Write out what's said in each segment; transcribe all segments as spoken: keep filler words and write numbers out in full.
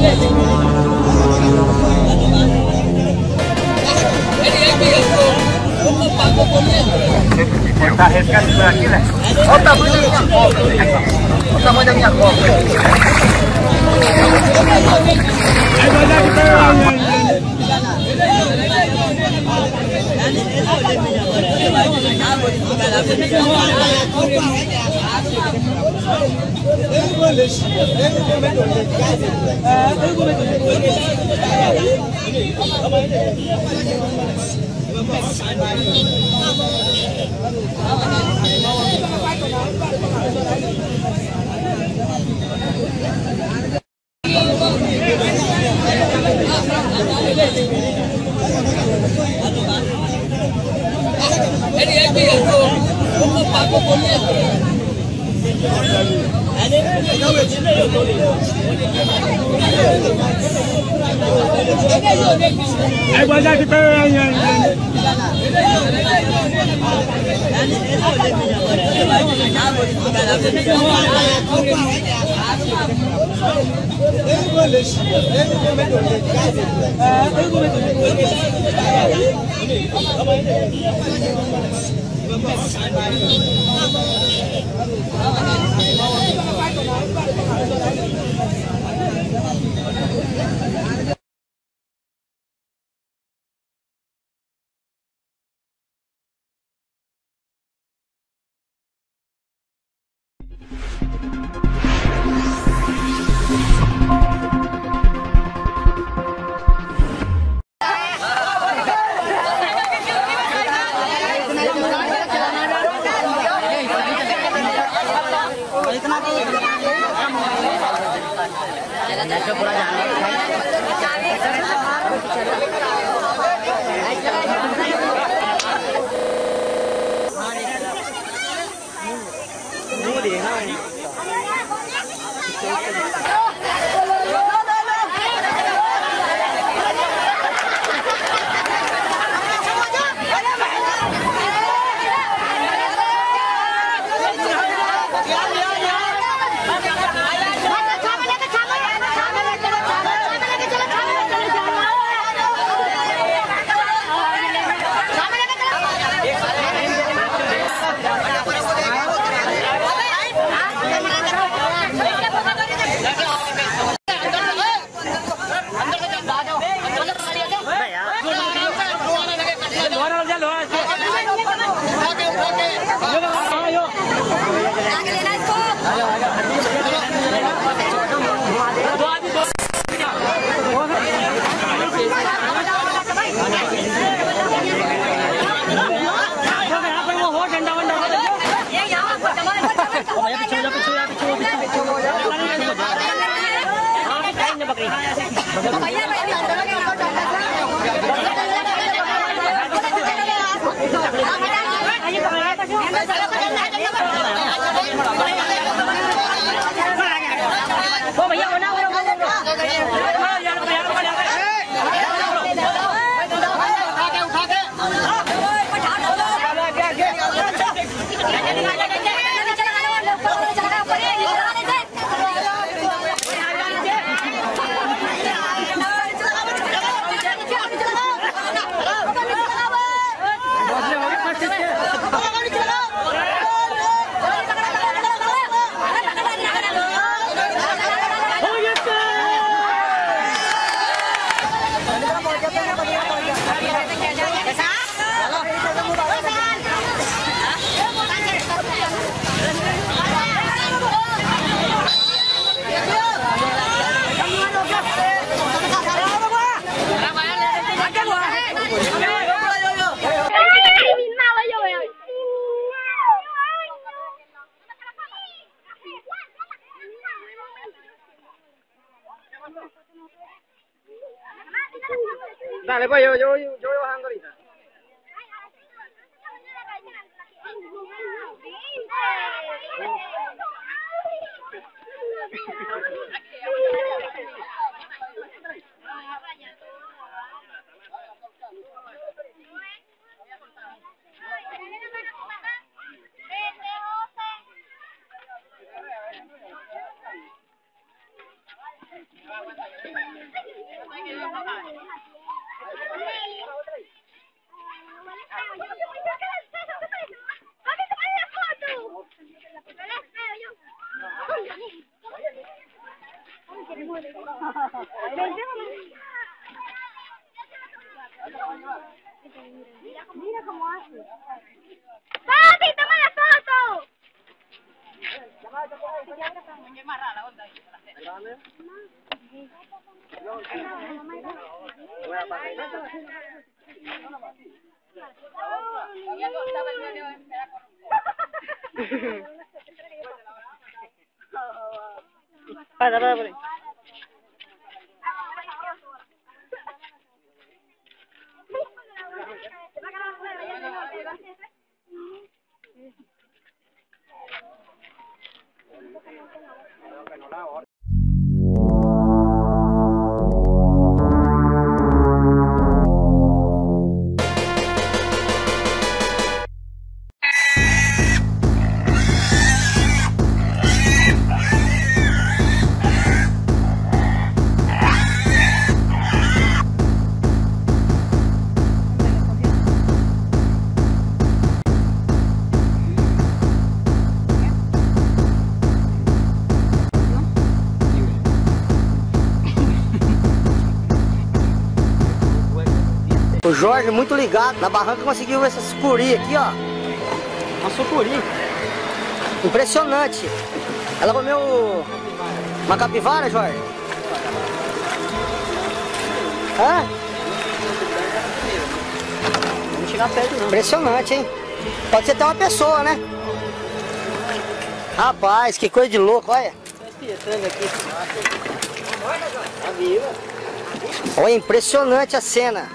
Tentar arriscar por aqui, né? Olha o tamanho da minha cobra. Olha o tamanho da minha cobra. Ai guarda kita yang Dale, pues yo, yo, yo voy bajando ahorita. Mira cómo hace. ¡Papi, toma la foto! ¿Qué más rara onda? Para, para, para. O Jorge, muito ligado, na barranca conseguiu essa sucuri aqui, ó. Uma sucuri. Impressionante. Ela comeu uma capivara, Jorge? Hã? Vamos chegar perto não. Impressionante, hein? Pode ser até uma pessoa, né? Rapaz, que coisa de louco, olha. Olha, impressionante a cena.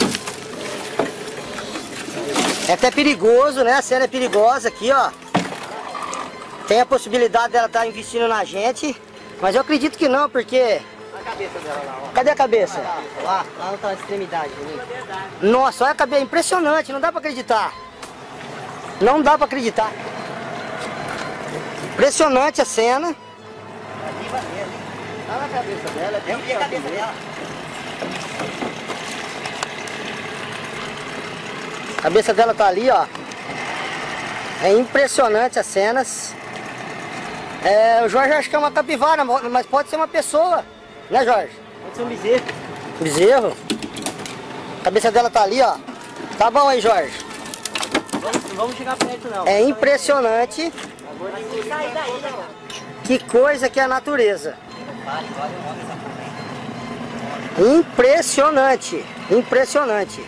É até perigoso, né? A cena é perigosa aqui, ó. Tem a possibilidade dela estar investindo na gente, mas eu acredito que não, porque... A cabeça dela lá, ó. Cadê a cabeça? Lá, lá na outra extremidade. Ali. Nossa, olha a cabeça, impressionante, não dá pra acreditar. Não dá pra acreditar. Impressionante a cena. Viva mesmo. Lá na cabeça dela, eu vi a cabeça dela. A cabeça dela tá ali, ó. É impressionante as cenas. É, o Jorge acha que é uma capivara, mas pode ser uma pessoa, né, Jorge? Pode ser um bezerro. Bezerro. A cabeça dela tá ali, ó. Tá bom aí, Jorge. Vamos, não vamos chegar perto, não. É impressionante. Sai daí, né, mano? Que coisa que é a natureza. Impressionante. Impressionante.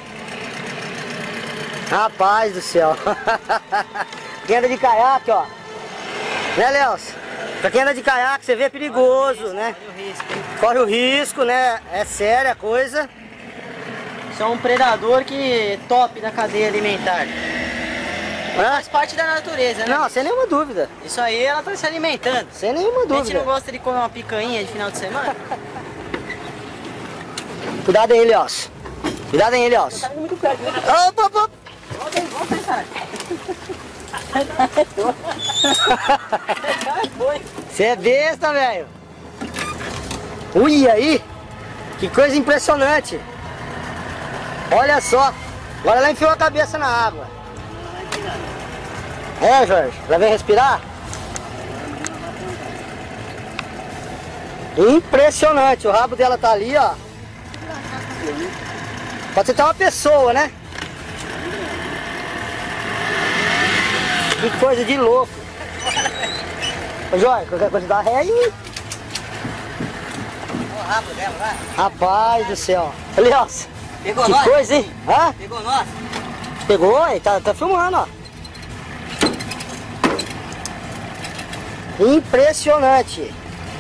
Rapaz do céu. Quem anda de caiaque, ó. Né, Léus? Pra quem anda de caiaque, você vê é perigoso, né? Corre o risco, hein? Corre o risco, né? É séria a coisa. Isso é um predador que top da cadeia alimentar. Faz parte da natureza, né? Não, sem nenhuma dúvida. Isso aí ela tá se alimentando. Sem nenhuma A gente dúvida. não gosta de comer uma picanha de final de semana? Cuidado aí, Léus. Cuidado aí, Léus. Tá muito perto, né? Opa, opa. Volta aí, volta aí, cara. Você é besta, velho. Ui, aí. Que coisa impressionante. Olha só. Agora ela enfiou a cabeça na água. É, Jorge. Ela vem respirar? Impressionante. O rabo dela tá ali, ó. Pode ser até uma pessoa, né? Que coisa de louco. Ô Jorge, qualquer coisa dá ré aí. Olha o rabo dela lá. Rapaz do céu. Aliás, Pegou que nós? coisa, hein? Hã? Pegou nós? Pegou? Aí, tá, tá filmando, ó. Impressionante.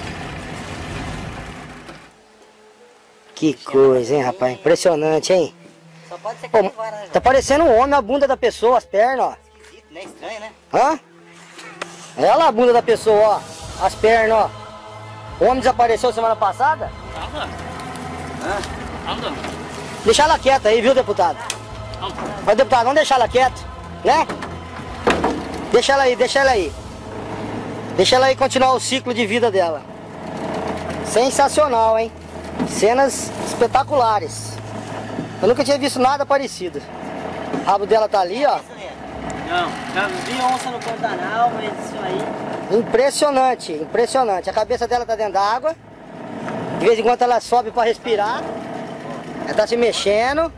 Que coisa, hein, rapaz? Impressionante, hein? Só pode ser Pô, capivara, né? tá parecendo um homem, a bunda da pessoa, as pernas, ó. Esquisito, né? Estranho, né? Hã? Olha lá a bunda da pessoa, ó. As pernas, ó. O homem desapareceu semana passada? Tava. Hã? Anda. Deixa ela quieta aí, viu, deputado? Mas, deputado, vamos deixar ela quieta, né? Deixa ela aí, deixa ela aí. Deixa ela aí continuar o ciclo de vida dela. Sensacional, hein? Cenas espetaculares. Eu nunca tinha visto nada parecido. O rabo dela tá ali, ó. Não, já vi onça no Pantanal, mas isso aí... Impressionante, impressionante. A cabeça dela tá dentro d'água. De vez em quando ela sobe pra respirar. Ela tá se mexendo.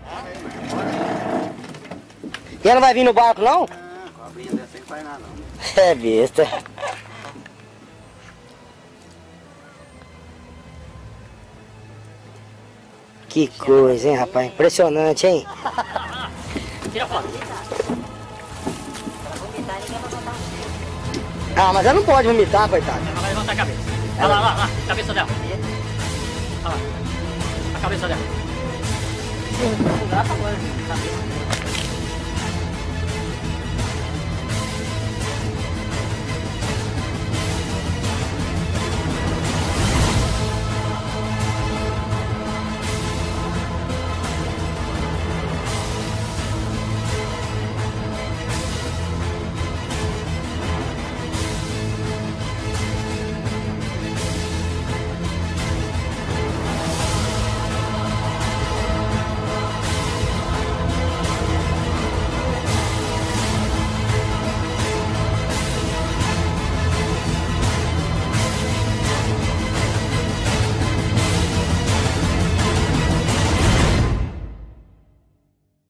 E ela não vai vir no barco, não? Não, cobrinha dessa aí não faz nada não. É besta. Que coisa, hein, rapaz? Impressionante, hein? Tira foto. Ah, mas ela não pode vomitar, coitada. Ela vai levantar a cabeça. Olha lá, lá, lá, a cabeça dela. Olha lá, a cabeça dela. Não dá pra cabeça.